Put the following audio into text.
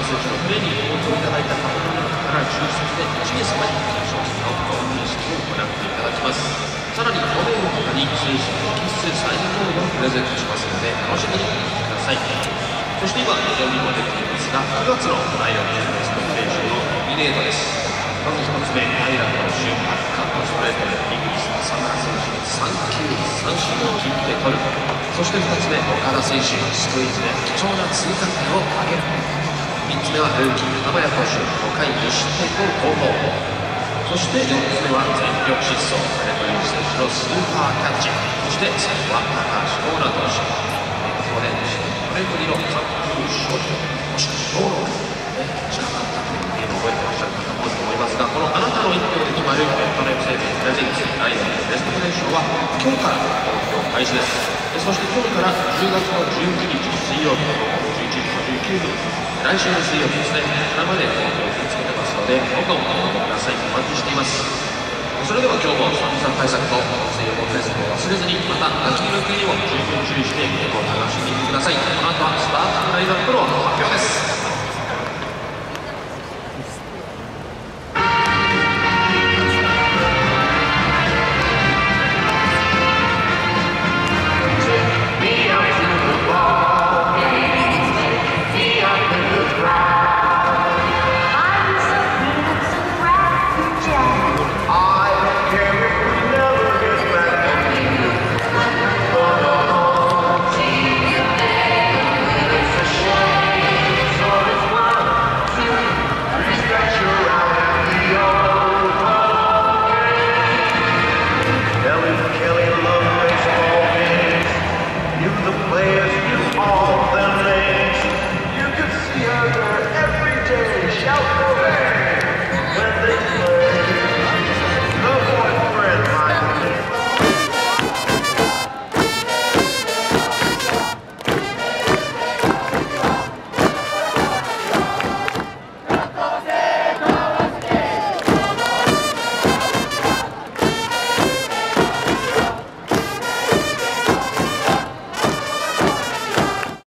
選手のトレーニングをごいただいた方から抽選で1名様に商品の認識を行っていただきます。さらに5名の方に選手の必須サインボードをプレゼントしますので楽しみにお待ちください。そして今読みも出ていますが9月のライオンズベスト選手のノミネートです。まず1つ目、アイランドのシューカットストレートでイギリスのサマラ選手に3球三振を切って取る。そして2つ目、岡田選手スクイズで貴重な追加点を挙げる。3つ目はルーキー玉谷投手5回2失点を投稿。そして4つ目は全力疾走金子祐希選手のスーパーキャッチ。そして最後は高橋光成投手ここで4年ぶりの完封勝利もしくは登録近かったというのを覚えてらっしゃる方も多いと思いますが、このあなたの1票で決まるパネル生命プレゼンツライオンズベストプレー賞は今日から投票開始です。そして今日から10月の19日水曜日の11時59分、来週の水曜日ですね、こちらまで投票を受け付けてますので、どうかお応募ください。お待ちしています。それでは今日も寒さ対策と水曜日対策を忘れずに、また秋の国にも十分注意してゲームを楽しんでいってください。この後はスターティングラインナップの発表です。 Shout